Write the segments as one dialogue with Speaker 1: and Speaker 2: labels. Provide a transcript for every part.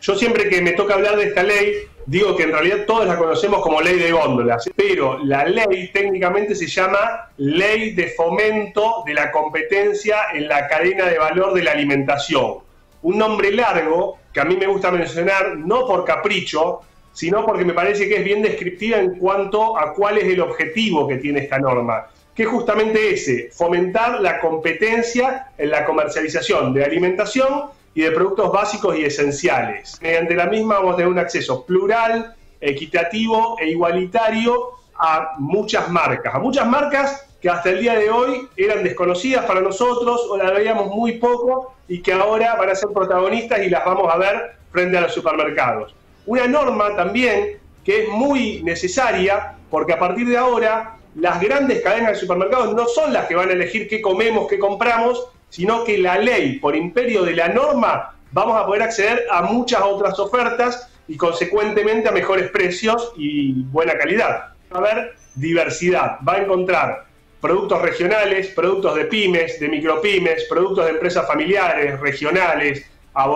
Speaker 1: Yo siempre que me toca hablar de esta ley, digo que en realidad todos la conocemos como ley de góndolas, pero la ley técnicamente se llama Ley de Fomento de la Competencia en la Cadena de Valor de la Alimentación. Un nombre largo que a mí me gusta mencionar, no por capricho, sino porque me parece que es bien descriptiva en cuanto a cuál es el objetivo que tiene esta norma, que es justamente ese: fomentar la competencia en la comercialización de alimentación y de productos básicos y esenciales. Mediante la misma vamos a tener un acceso plural, equitativo e igualitario a muchas marcas que hasta el día de hoy eran desconocidas para nosotros o las veíamos muy poco y que ahora van a ser protagonistas y las vamos a ver frente a los supermercados. Una norma también que es muy necesaria porque a partir de ahora las grandes cadenas de supermercados no son las que van a elegir qué comemos, qué compramos, sino que la ley, por imperio de la norma, vamos a poder acceder a muchas otras ofertas y consecuentemente a mejores precios y buena calidad. Va a haber diversidad, va a encontrar productos regionales, productos de pymes, de micropymes, productos de empresas familiares, regionales,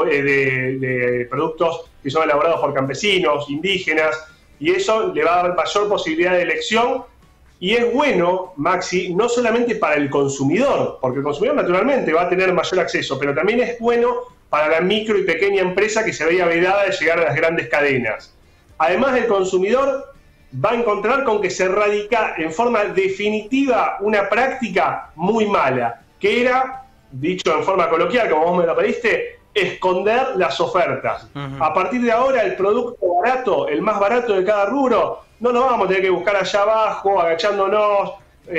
Speaker 1: de productos que son elaborados por campesinos, indígenas, y eso le va a dar mayor posibilidad de elección. Y es bueno, Maxi, no solamente para el consumidor, porque el consumidor naturalmente va a tener mayor acceso, pero también es bueno para la micro y pequeña empresa que se veía vedada de llegar a las grandes cadenas. Además, el consumidor va a encontrar con que se erradica en forma definitiva una práctica muy mala, que era, dicho en forma coloquial, como vos me lo pediste, esconder las ofertas. A partir de ahora, el producto barato, el más barato de cada rubro, no nos vamos a tener que buscar allá abajo, agachándonos,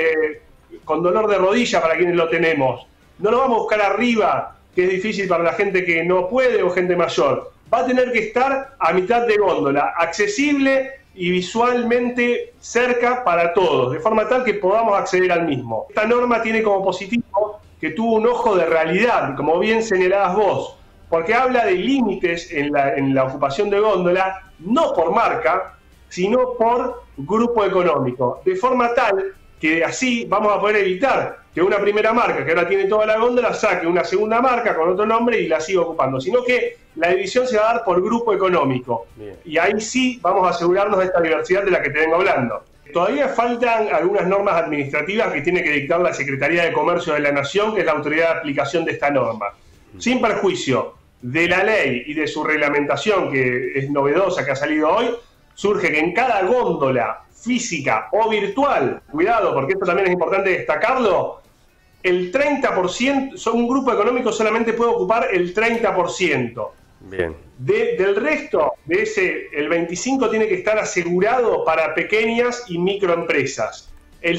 Speaker 1: con dolor de rodilla para quienes lo tenemos. No nos vamos a buscar arriba, que es difícil para la gente que no puede o gente mayor. Va a tener que estar a mitad de góndola, accesible y visualmente cerca para todos, de forma tal que podamos acceder al mismo. Esta norma tiene como positivo que tuvo un ojo de realidad, como bien señalabas vos, porque habla de límites en la ocupación de góndola, no por marca, sino por grupo económico, de forma tal que así vamos a poder evitar que una primera marca, que ahora tiene toda la góndola, saque una segunda marca con otro nombre y la siga ocupando, sino que la división se va a dar por grupo económico. Bien. Y ahí sí vamos a asegurarnos de esta diversidad de la que te vengo hablando. Todavía faltan algunas normas administrativas que tiene que dictar la Secretaría de Comercio de la Nación, que es la autoridad de aplicación de esta norma. Sin perjuicio de la ley y de su reglamentación, que es novedosa, que ha salido hoy, surge que en cada góndola física o virtual, cuidado, porque esto también es importante destacarlo, el 30%, un grupo económico solamente puede ocupar el 30%.
Speaker 2: Bien.
Speaker 1: Del resto, de ese, el 25% tiene que estar asegurado para pequeñas y microempresas. El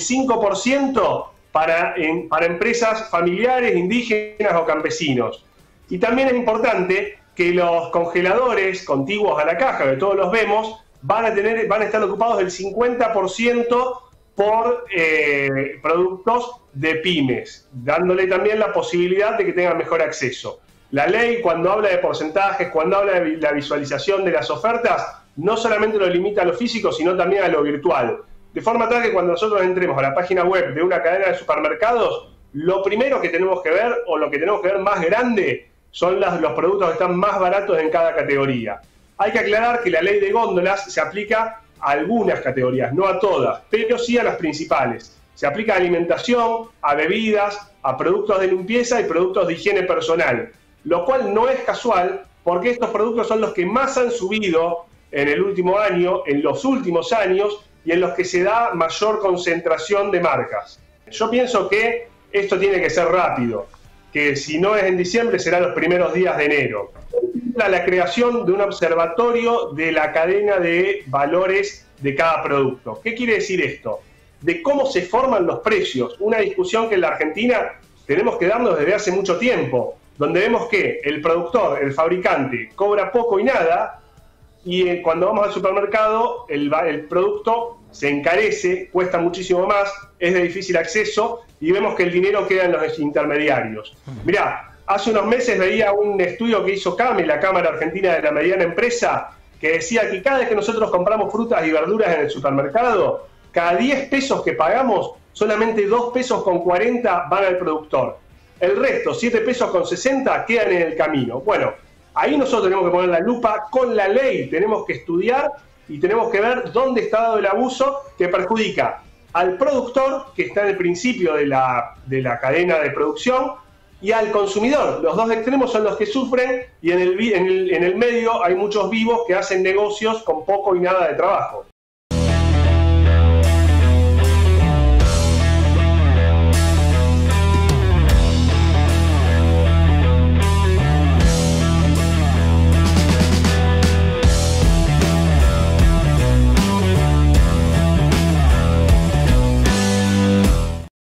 Speaker 1: 5% para empresas familiares, indígenas o campesinos. Y también es importante que los congeladores contiguos a la caja, que todos los vemos, van a estar ocupados del 50% por productos de pymes, dándole también la posibilidad de que tengan mejor acceso. La ley, cuando habla de porcentajes, cuando habla de la visualización de las ofertas, no solamente lo limita a lo físico, sino también a lo virtual. De forma tal que cuando nosotros entremos a la página web de una cadena de supermercados, lo primero que tenemos que ver, o lo que tenemos que ver más grande, son los productos que están más baratos en cada categoría. Hay que aclarar que la ley de góndolas se aplica a algunas categorías, no a todas, pero sí a las principales. Se aplica a alimentación, a bebidas, a productos de limpieza y productos de higiene personal, lo cual no es casual porque estos productos son los que más han subido en el último año, en los últimos años, y en los que se da mayor concentración de marcas. Yo pienso que esto tiene que ser rápido, que si no es en diciembre será los primeros días de enero. La creación de un observatorio de la cadena de valores de cada producto. ¿Qué quiere decir esto? De cómo se forman los precios. Una discusión que en la Argentina tenemos que darnos desde hace mucho tiempo, donde vemos que el productor, el fabricante, cobra poco y nada, y cuando vamos al supermercado el producto se encarece, cuesta muchísimo más, es de difícil acceso y vemos que el dinero queda en los intermediarios. Mirá, hace unos meses veía un estudio que hizo CAME, la Cámara Argentina de la Mediana Empresa, que decía que cada vez que nosotros compramos frutas y verduras en el supermercado, cada 10 pesos que pagamos, solamente 2 pesos con 40 van al productor. El resto, 7 pesos con 60, quedan en el camino. Bueno, Ahí nosotros tenemos que poner la lupa con la ley, tenemos que estudiar y tenemos que ver dónde está dado el abuso que perjudica al productor, que está en el principio de la cadena de producción, y al consumidor. Los dos extremos son los que sufren, y en el medio hay muchos vivos que hacen negocios con poco y nada de trabajo.